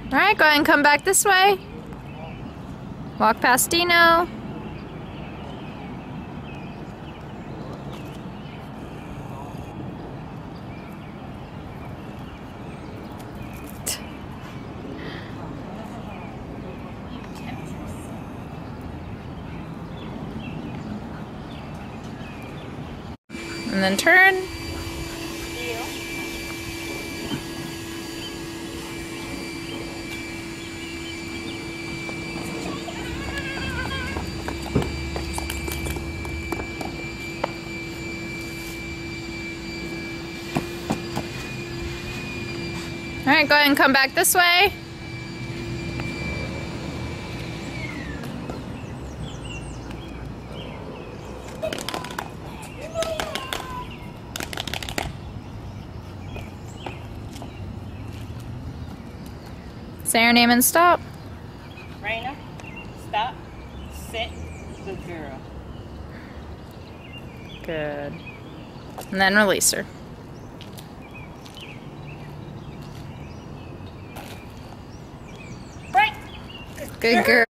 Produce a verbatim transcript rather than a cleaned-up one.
Alright, go ahead and come back this way. Walk past Dino. And then turn. Alright, go ahead and come back this way. Say your name and stop. Raina, stop, sit, good girl. Good. And then release her. Right. Good girl.